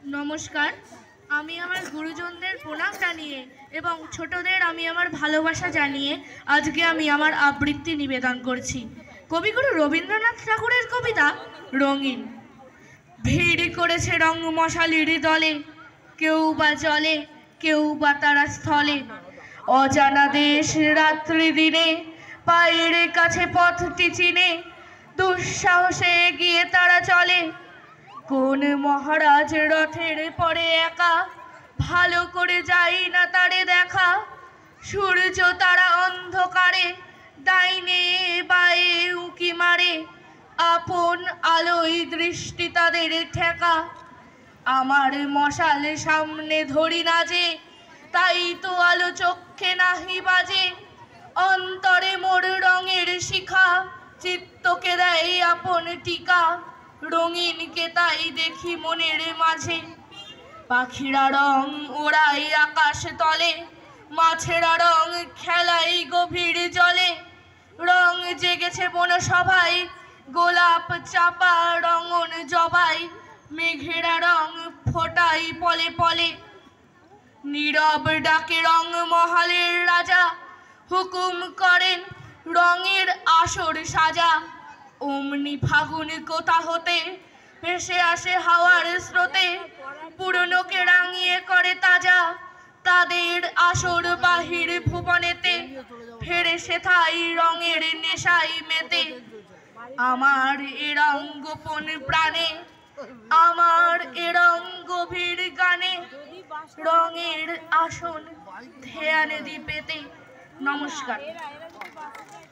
নমস্কার। আমি আমার গুরুজনদের প্রণাম জানিয়ে এবং ছোটদের আমি আমার ভালোবাসা জানিয়ে আজকে আমি আমার আবৃত্তি নিবেদন করছি। কবিগুরু রবীন্দ্রনাথ ঠাকুরের কবিতা রঙিন। ভিড় করেছে রং মশালির দলে, কেউ বা জলে, কেউ বা তারা স্থলে। অজানা দেশ রাত্রি দিনে, পায়ের কাছে পথটি চিনে, দুঃসাহসে এগিয়ে তারা চলে। কোন মহারাজ রথের পরে একা, ভালো করে যাই না তারে দেখা। সূর্য তারা অন্ধকারে, ডাইনে বায়ে উঁকি মারে, আপন আলোয় দৃষ্টি তাদের ঠেকা। আমার মশাল সামনে ধরি না যে, তাই তো আলো চক্ষে নাহি বাজে। অন্তরে মোর রঙের শিখা, চিত্তকে দেয় আপন টিকা। রঙিনকে তাই দেখি মনের মাঝে, পাখিরা রং ওড়াই আকাশ তলে, মাছেরা রং খেলাই গভীর জলে। রং জেগেছে বনসভায়, গোলাপ চাপা রঙন জবাই, মেঘেরা রং ফোটাই পলে পলে। নীরব ডাকে রং মহালের রাজা, হুকুম করেন রঙের আসর সাজা। অমনি ফাগুন কোথা হতে ভেসে আসে হাওয়ার স্রোতে, পুরনোকে রাঙিয়ে করে তাজা। তাদের আসর বাহির ভুবনেতে, ফেরে সেথাই রঙের নেশাই মেতে। আমার এ রং গোপন প্রাণে, আমার এ রং গভীর গানে, রঙের আসন ধ্যান দিপেতে। নমস্কার।